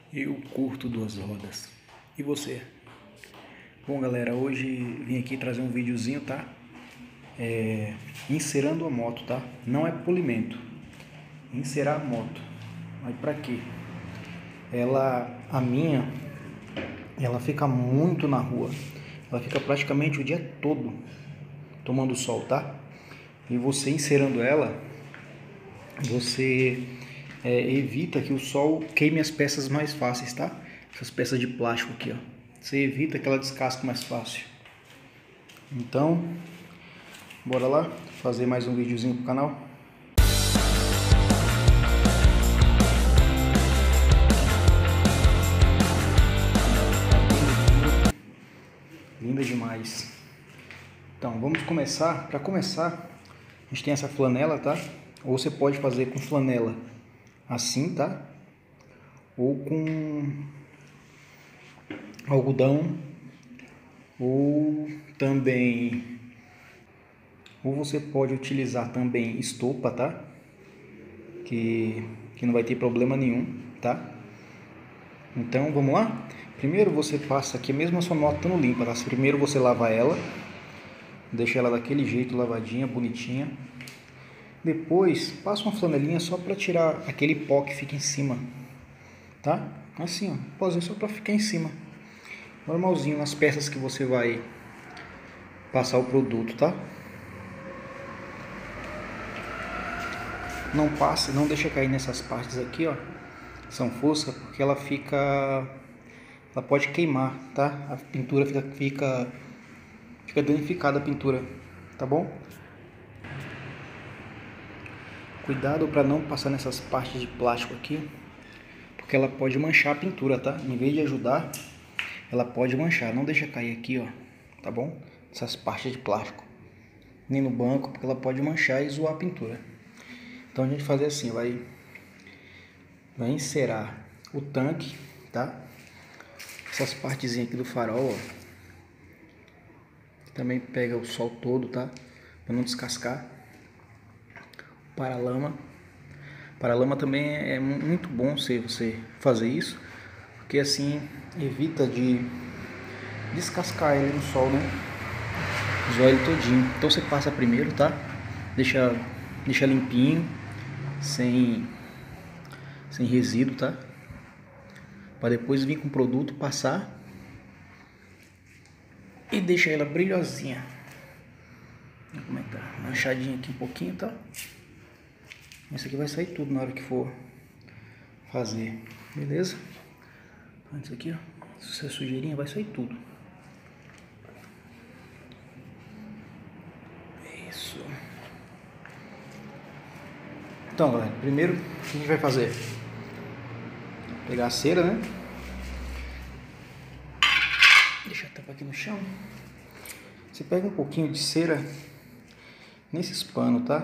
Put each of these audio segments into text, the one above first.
Eu curto duas rodas. E você? Bom, galera, hoje vim aqui trazer um videozinho, tá? Encerando a moto, tá? Não é polimento. Encerar a moto. Mas pra quê? A minha, ela fica muito na rua. Ela fica praticamente o dia todo tomando sol, tá? E você encerando ela, você evita que o sol queime as peças mais fáceis, tá? Essas peças de plástico aqui, ó. Você evita que ela descasque mais fácil. Então, bora lá fazer mais um videozinho pro canal. Linda demais. Então, vamos começar. Para começar, a gente tem essa flanela, tá? Ou você pode fazer com flanela assim, tá? Ou com algodão, ou também, ou você pode utilizar também estopa, tá? Que não vai ter problema nenhum, tá? Então, vamos lá? Primeiro você passa aqui, mesmo a sua moto estando limpa, tá? Primeiro você lava ela, deixa ela daquele jeito, lavadinha, bonitinha. Depois, passa uma flanelinha só para tirar aquele pó que fica em cima, tá? Assim, ó, pozinho só para ficar em cima. Normalzinho nas peças que você vai passar o produto, tá? Não passe, não deixa cair nessas partes aqui, ó. São foscas, porque ela pode queimar, tá? A pintura fica danificada a pintura, tá bom? Cuidado para não passar nessas partes de plástico aqui, porque ela pode manchar a pintura, tá? Em vez de ajudar, ela pode manchar. Não deixa cair aqui, ó, tá bom? Essas partes de plástico, nem no banco, porque ela pode manchar e zoar a pintura. Então a gente fazer assim, vai encerar o tanque, tá? Essas partezinhas aqui do farol, ó, também pega o sol todo, tá? Para não descascar. Paralama também é muito bom se você fazer isso, porque assim evita de descascar ele no sol, né? Zoar ele todinho. Então você passa primeiro, tá? Deixa limpinho, sem resíduo, tá? Para depois vir com o produto, passar e deixa ela brilhosinha. Como é que tá? Manchadinha aqui um pouquinho, tá? Isso aqui vai sair tudo na hora que for fazer, beleza? Antes aqui, ó, se é sujeirinha, vai sair tudo. Isso. Então, galera, primeiro o que a gente vai fazer? Pegar a cera, né? Deixa eu tampar aqui no chão. Você pega um pouquinho de cera nesses panos, tá?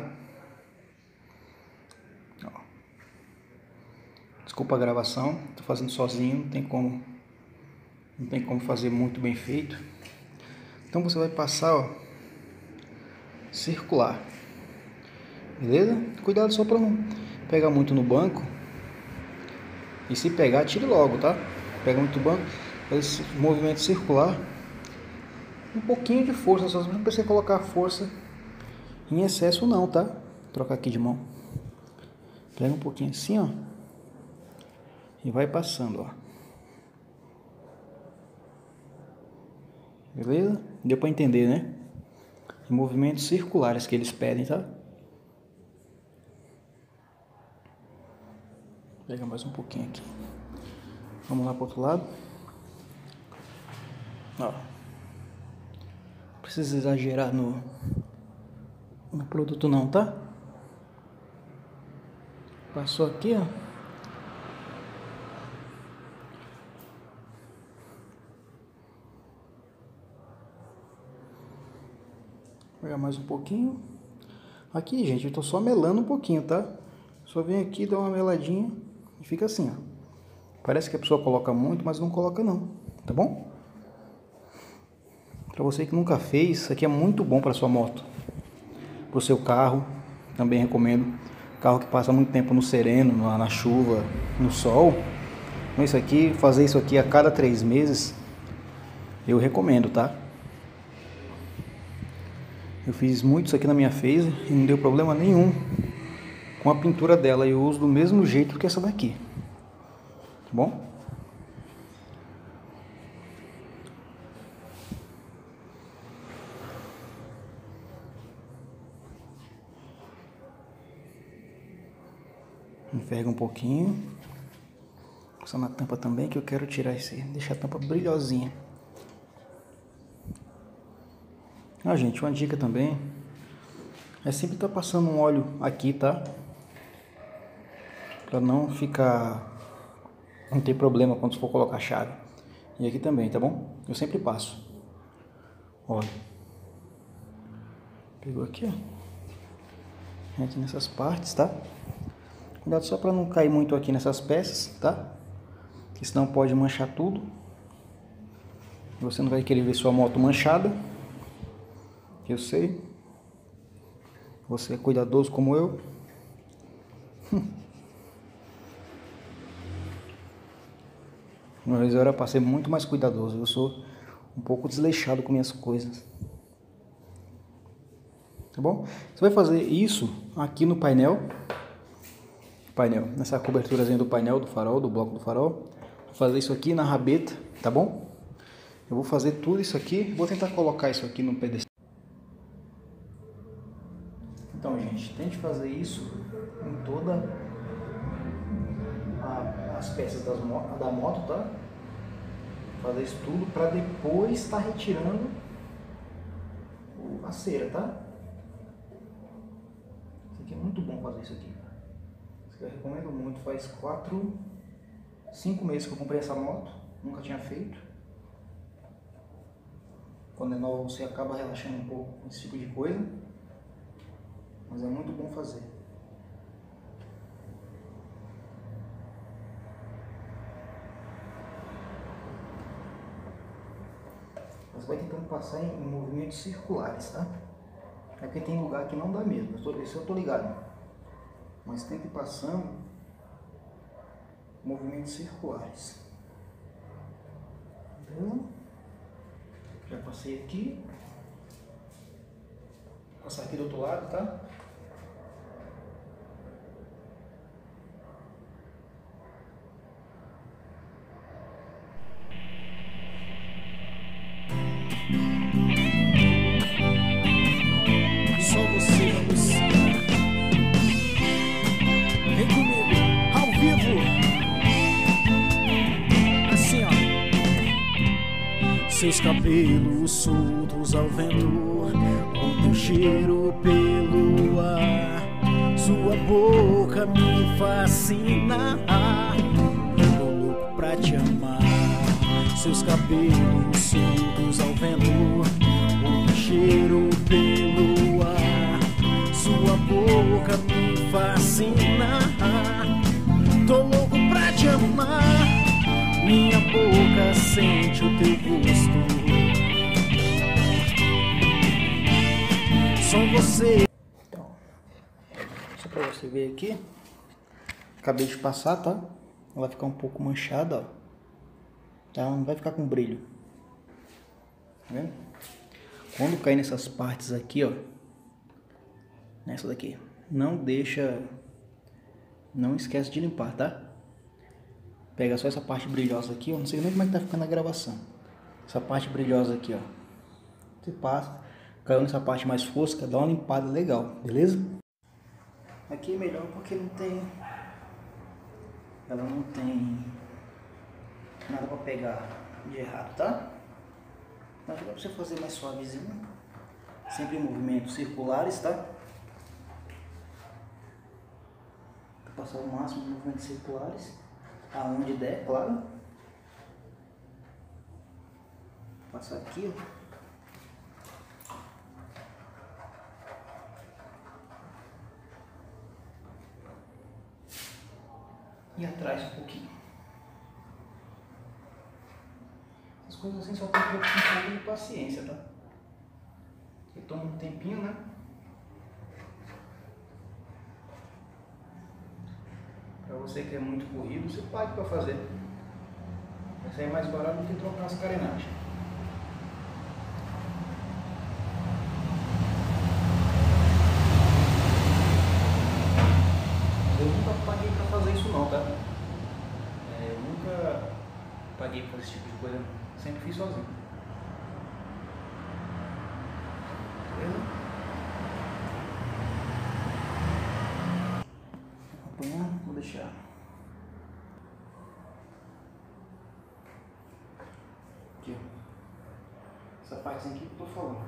Ó. Desculpa a gravação, tô fazendo sozinho, não tem como fazer muito bem feito. Então você vai passar, ó, circular, beleza? Cuidado só para não pegar muito no banco. E se pegar, tire logo, tá? Pega muito no banco, faz esse movimento circular. Um pouquinho de força, só não precisa colocar força em excesso não, tá? Vou trocar aqui de mão. Pega um pouquinho assim, ó. E vai passando, ó. Beleza? Deu pra entender, né? Movimentos circulares que eles pedem, tá? Pega mais um pouquinho aqui. Vamos lá pro outro lado. Ó. Não precisa exagerar no produto não, tá? Passou aqui, ó. Vou pegar mais um pouquinho. Aqui, gente, eu tô só melando um pouquinho, tá? Só vem aqui, dá uma meladinha e fica assim, ó. Parece que a pessoa coloca muito, mas não coloca não, tá bom? Para você que nunca fez, isso aqui é muito bom para sua moto. Para o seu carro, também recomendo. Carro que passa muito tempo no sereno, na chuva, no sol. Então isso aqui, fazer isso aqui a cada 3 meses, eu recomendo, tá? Eu fiz muito isso aqui na minha phaser e não deu problema nenhum com a pintura dela. Eu uso do mesmo jeito que essa daqui, tá bom? Enverga um pouquinho. Passar na tampa também, que eu quero tirar esse, deixar a tampa brilhosinha. Ah, gente, uma dica também é sempre estar passando um óleo aqui, tá? Pra não ter problema quando for colocar a chave. E aqui também, tá bom? Eu sempre passo óleo. Pegou aqui, ó. Aqui nessas partes, tá? Cuidado só pra não cair muito aqui nessas peças, tá? Porque senão pode manchar tudo. Você não vai querer ver sua moto manchada. Eu sei. Você é cuidadoso como eu. Uma vez eu era pra ser muito mais cuidadoso. Eu sou um pouco desleixado com minhas coisas. Tá bom? Você vai fazer isso aqui no painel. Nessa coberturazinha do painel do farol, do bloco do farol. Vou fazer isso aqui na rabeta, tá bom? Eu vou fazer tudo isso aqui. Vou tentar colocar isso aqui no pedestal. Então, gente, tente fazer isso em todas as peças da moto, tá? Fazer isso tudo para depois estar retirando a cera, tá? Isso aqui é muito bom fazer isso aqui. Isso aqui eu recomendo muito. Faz 5 meses que eu comprei essa moto. Nunca tinha feito. Quando é nova você acaba relaxando um pouco com esse tipo de coisa. Mas é muito bom fazer. Você vai tentando passar em movimentos circulares, tá? É porque tem lugar que não dá mesmo. Isso eu tô ligado. Mas tente ir passando movimentos circulares. Beleza? Já passei aqui. Vou passar aqui do outro lado, tá? Só você, Luciana. Vem comigo, ao vivo. Assim, ó. Seus cabelos soltos ao vento, o teu cheiro pelo ar, sua boca me fascina. Tô louco pra te amar. Seus cabelos soltos ao vento, o teu cheiro pelo ar, sua boca me fascina. Tô louco pra te amar. Minha boca sente o teu gosto. Só você. Então, só pra você ver aqui. Acabei de passar, tá? Ela vai ficar um pouco manchada, ó. Tá? Não vai ficar com brilho. Tá vendo? Quando cair nessas partes aqui, ó. Nessa daqui. Não esquece de limpar, tá? Pega só essa parte brilhosa aqui, ó. Não sei nem como é que tá ficando a gravação. Essa parte brilhosa aqui, ó. Você passa, caiu nessa parte mais fosca, dá uma limpada legal, beleza? Aqui é melhor porque ela não tem nada pra pegar de errado, tá? Então aqui dá pra você fazer mais suavezinho. Sempre em movimentos circulares, tá? Passar o máximo de movimentos circulares. Aonde der, claro. Passar aqui, ó. E atrás um pouquinho. Essas coisas assim só tem que ter um pouco de paciência, tá? Porque toma um tempinho, né? Pra você que é muito corrido, você paga pra fazer. Vai sair mais barato do que trocar as carenagens. Eu nunca paguei pra fazer isso não, tá? Eu nunca paguei pra fazer esse tipo de coisa, sempre fiz sozinho. Beleza? Apanhar, vou deixar. Aqui, ó. Essa parte aqui que eu tô falando.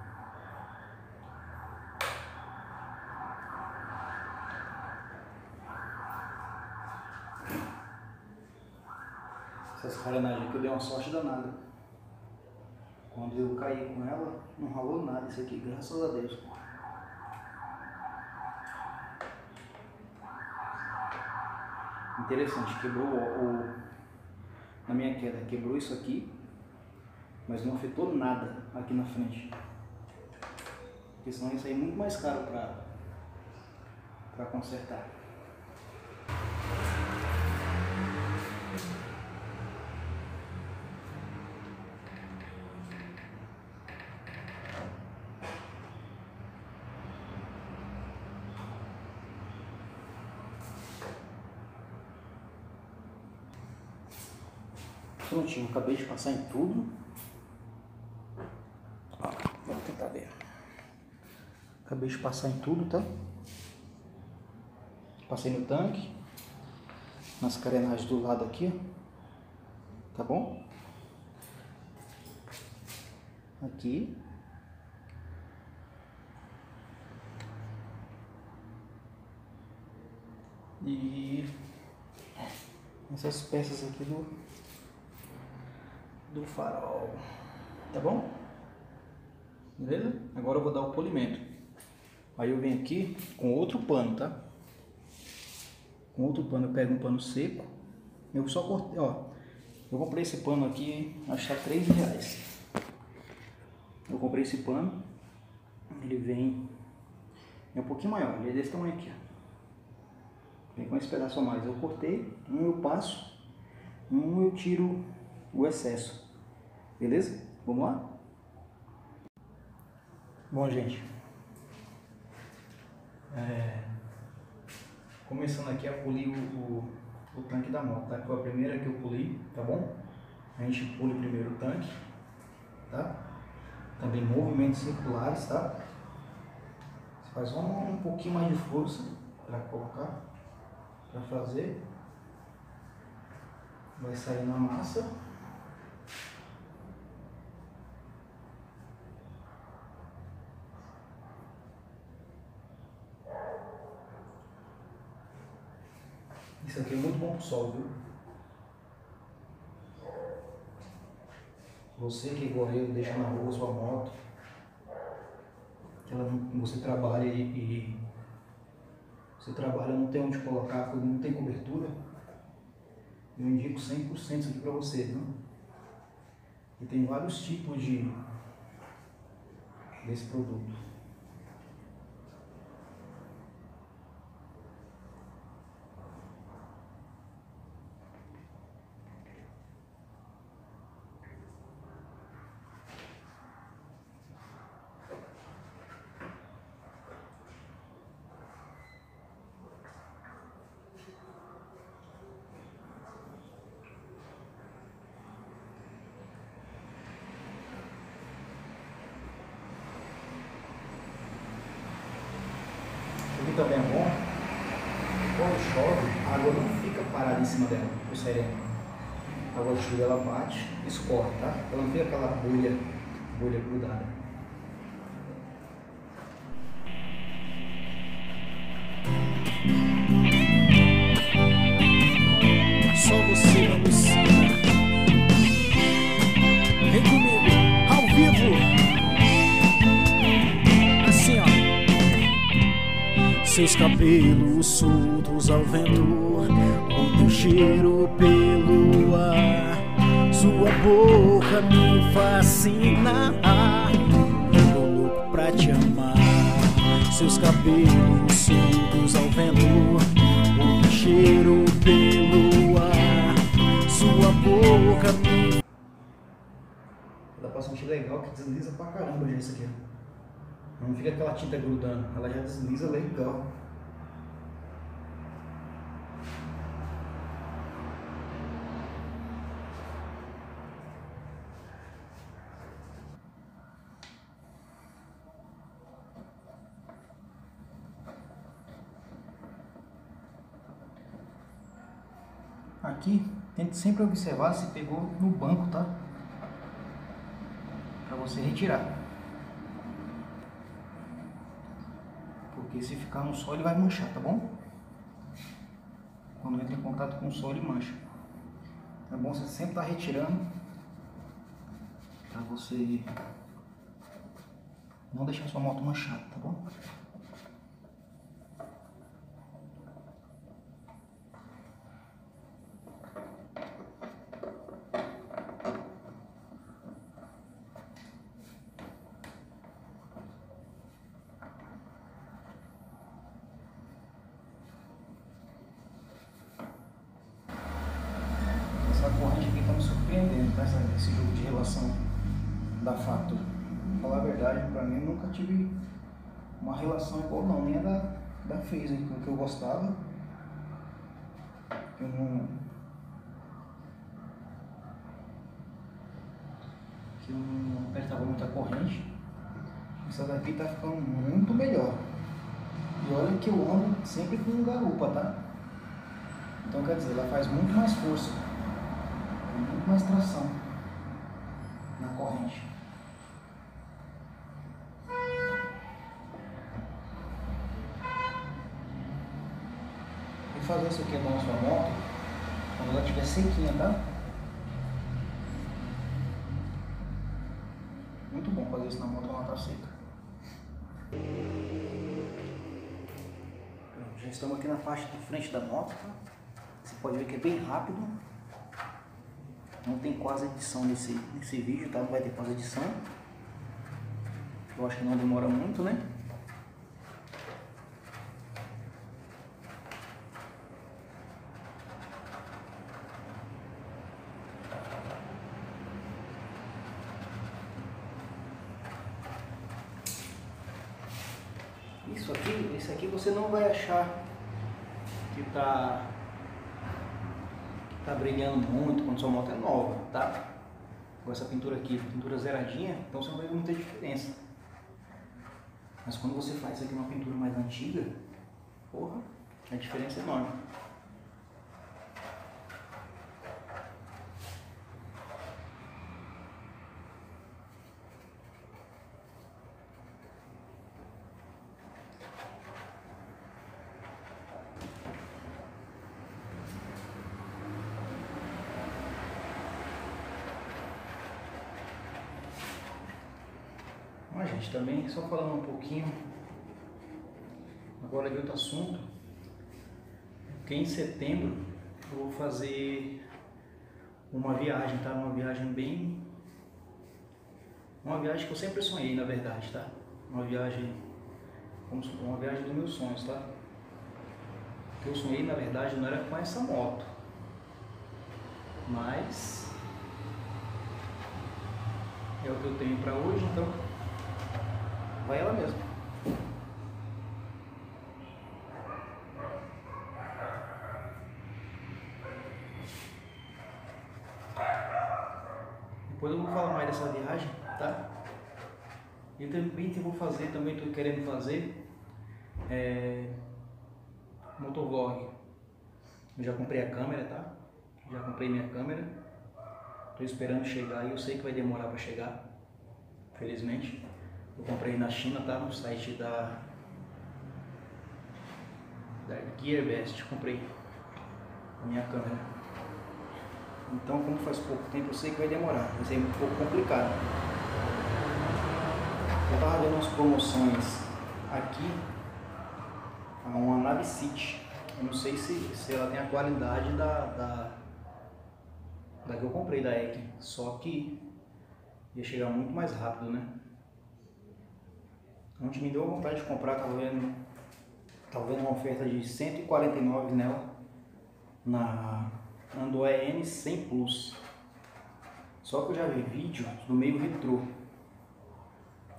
Essas carenagens aqui eu dei uma sorte danada. Quando eu caí com ela, não ralou nada isso aqui, graças a Deus. Interessante, quebrou na minha queda, quebrou isso aqui, mas não afetou nada aqui na frente. Porque senão ia sair muito mais caro para consertar. Prontinho, acabei de passar em tudo. Ó, vamos tentar ver. Acabei de passar em tudo, tá? Passei no tanque, nas carenagens do lado aqui, ó. Tá bom? Aqui. E essas peças aqui do farol, tá bom? Beleza? Agora eu vou dar o polimento. Aí eu venho aqui com outro pano, tá? Com outro pano eu pego um pano seco. Eu só cortei, ó. Eu comprei esse pano aqui, acho que tá R$3. Eu comprei esse pano. Ele vem um pouquinho maior, ele é desse tamanho aqui, ó. Vem com esse pedaço a mais. Eu cortei, um eu passo, um eu tiro o excesso. Beleza? Vamos lá? Bom, gente, começando aqui a polir o tanque da moto, tá? Foi a primeira que eu poli, tá bom? A gente pule primeiro o tanque, tá? Também movimentos circulares, tá? Você faz um pouquinho mais de força para colocar, para fazer. Vai sair na massa. Isso aqui é muito bom pro sol, viu? Você que é igual eu, deixa na rua sua moto, que você trabalha e você trabalha, não tem onde colocar, não tem cobertura, eu indico 100% isso aqui pra você, viu? E tem vários tipos desse produto. Aqui também é bom, quando chove, a água não fica parada em cima dela, o sereno. A água de chuva ela bate, escorre, tá? Ela não fica aquela bolha grudada. Só você não me ensina. Vem comigo, ao vivo. Assim, ó. Seus cabelos soltos ao vento, o teu cheiro pelo ar, sua boca me fascina. Tô louco pra te amar. Seus cabelos soltos ao vento, o teu cheiro pelo ar, sua boca legal que desliza pra caramba já isso aqui. Não fica aquela tinta grudando, ela já desliza legal. Aqui, tente sempre observar se pegou no banco, tá? Pra você retirar. Porque se ficar no sol ele vai manchar, tá bom? Quando entra em contato com o sol ele mancha. É bom você sempre estar retirando pra você não deixar sua moto manchada, tá bom? Essa corrente aqui tá me surpreendendo, tá? Esse jogo de relação da Factor. Pra falar a verdade, pra mim eu nunca tive uma relação igual não, nem a da Phaser, que eu gostava. Eu não apertava muita corrente. Essa daqui tá ficando muito melhor. E olha que eu ando sempre com garupa, tá? Então quer dizer, ela faz muito mais força, muito mais tração na corrente. E fazer isso aqui na sua moto quando ela estiver sequinha, tá? Muito bom fazer isso na moto quando ela tá seca. Pronto, já estamos aqui na faixa de frente da moto, tá? Você pode ver que é bem rápido. Não tem quase edição nesse vídeo, tá? Não vai ter quase edição. Eu acho que não demora muito, né? Esse aqui você não vai achar que tá brilhando muito quando sua moto é nova, tá? Com essa pintura aqui, pintura zeradinha, então você não vai ver muita diferença. Mas quando você faz isso aqui uma pintura mais antiga, porra, a diferença é enorme. Mas, gente, também só falando um pouquinho agora de outro assunto, porque em setembro eu vou fazer uma viagem, tá? Uma viagem que eu sempre sonhei, na verdade, tá? Uma viagem dos meus sonhos, tá? O que eu sonhei, na verdade, não era com essa moto, mas é o que eu tenho pra hoje, então vai ela mesmo. Depois eu vou falar mais dessa viagem, tá? E também eu vou fazer, também estou querendo fazer motovlog. Eu já comprei a câmera, tá? Já comprei minha câmera. Estou esperando chegar e eu sei que vai demorar para chegar, felizmente. Eu comprei na China, tá? No site da Gearbest, comprei a minha câmera. Então, como faz pouco tempo, eu sei que vai demorar, vai ser um pouco complicado. Eu tava vendo umas promoções aqui, uma Nave City. Eu não sei se ela tem a qualidade da que eu comprei, da Ekin, só que ia chegar muito mais rápido, né? Onde me deu vontade de comprar, tava vendo uma oferta de 149 nela na Android N 100 Plus. Só que eu já vi vídeo do meio retrô,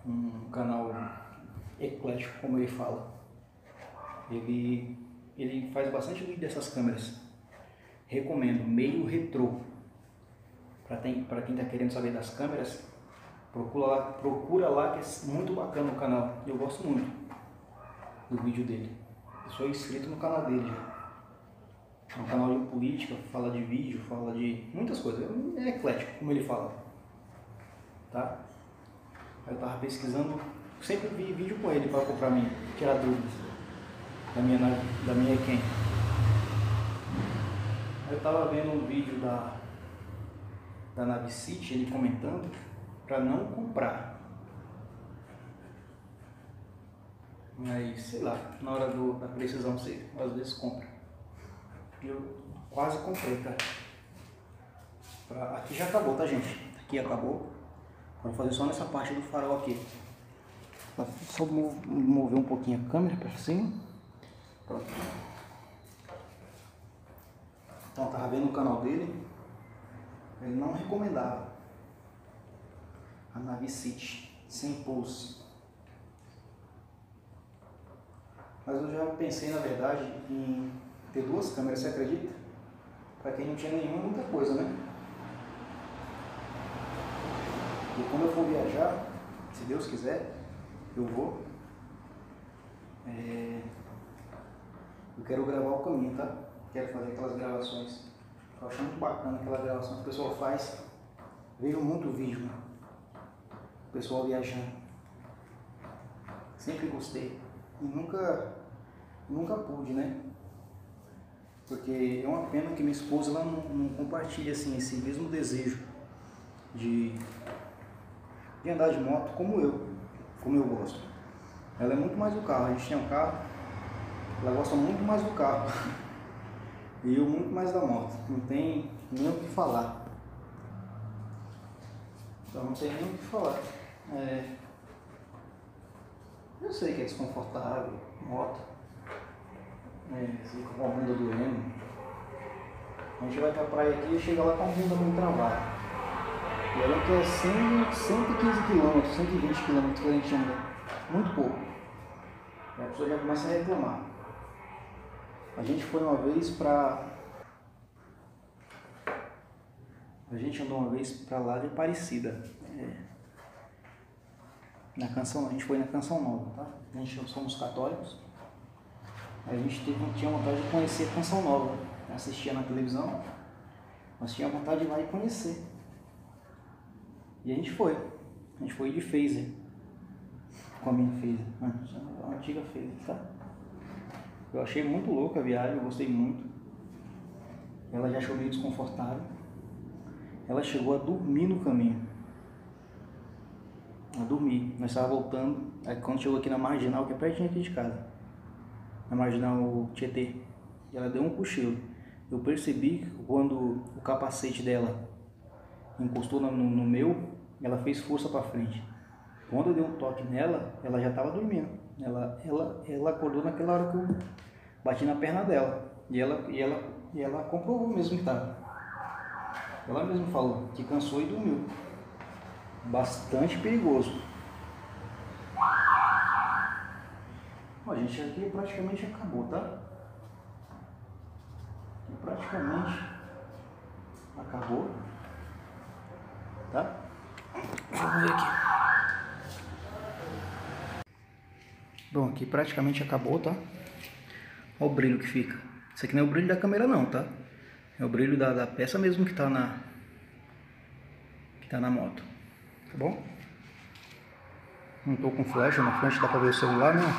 um canal eclético, como ele fala. Ele faz bastante vídeo dessas câmeras. Recomendo, meio retrô. Para quem está querendo saber das câmeras, procura lá que é muito bacana o canal. Eu gosto muito do vídeo dele. Eu sou inscrito no canal dele já. É um canal de política, fala de vídeo, fala de muitas coisas. É eclético, como ele fala. Tá? Eu tava pesquisando, sempre vi vídeo com ele para comprar mim, tirar dúvidas da minha Eken. Eu tava vendo um vídeo da Navicite, ele comentando para não comprar. Mas sei lá, na hora da precisão você às vezes compra. Eu quase comprei, cara. Aqui já acabou, tá, gente? Aqui acabou. Vou fazer só nessa parte do farol aqui. Só mover um pouquinho a câmera para cima. Pronto. Então, tava vendo o canal dele. Ele não recomendava a Navicite sem pulse. Mas eu já pensei, na verdade, em ter duas câmeras, você acredita? Para quem não tinha nenhuma, muita coisa, né? E quando eu for viajar, se Deus quiser, eu vou. Eu quero gravar o caminho, tá? Quero fazer aquelas gravações. Eu acho muito bacana aquela gravação que o pessoal faz. Vejo muito vídeo, né? O pessoal viajando. Sempre gostei. E nunca pude, né? Porque é uma pena que minha esposa ela não compartilha assim, esse mesmo desejo de andar de moto como eu gosto. Ela é muito mais do carro, a gente tem um carro, ela gosta muito mais do carro e eu muito mais da moto, não tem nem o que falar. Então não tem nem o que falar. Eu sei que é desconfortável, moto. Fica com a bunda doendo. A gente vai pra praia aqui e chega lá com a bunda muito travada. E olha que é 115 km, 120 km que a gente anda. Muito pouco. E a pessoa já começa a reclamar. A gente foi uma vez pra... A gente andou uma vez pra lá de Aparecida. A gente foi na Canção Nova, tá? A gente somos católicos. A gente tinha vontade de conhecer a Canção Nova. Assistia na televisão, mas tinha vontade de ir lá e conhecer. E a gente foi. A gente foi de Phaser. Com a minha Phaser. A antiga Phaser, tá? Eu achei muito louca a viagem, eu gostei muito. Ela já achou meio desconfortável. Ela chegou a dormir no caminho. A dormir. Nós estávamos voltando. Aí quando chegou aqui na Marginal, que é pertinho aqui de casa, na Marginal Tietê, e ela deu um cochilo. Eu percebi que quando o capacete dela encostou no meu, ela fez força para frente. Quando eu dei um toque nela, ela já estava dormindo. Ela acordou naquela hora que eu bati na perna dela. E ela comprovou mesmo que estava. Ela mesma falou que cansou e dormiu. Bastante perigoso. Ó, gente, aqui praticamente acabou, tá? Aqui praticamente acabou, tá? Vamos ver aqui. Bom, aqui praticamente acabou, tá? Olha o brilho que fica. Isso aqui não é o brilho da câmera não, tá? É o brilho da peça mesmo que tá na moto, tá bom? Não tô com flash na frente, dá pra ver o celular, né?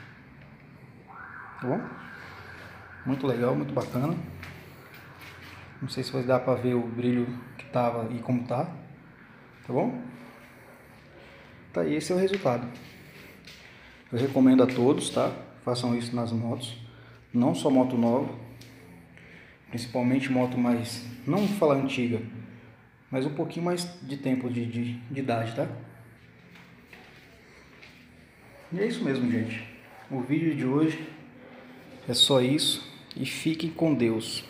Tá bom? Muito legal, muito bacana. Não sei se vai dar pra ver o brilho que tava e como tá. Tá bom? Tá aí, esse é o resultado. Eu recomendo a todos, tá? Façam isso nas motos. Não só moto nova. Principalmente moto mais... Não vou falar antiga. Mas um pouquinho mais de tempo de idade, tá? E é isso mesmo, gente. O vídeo de hoje é só isso. E fiquem com Deus.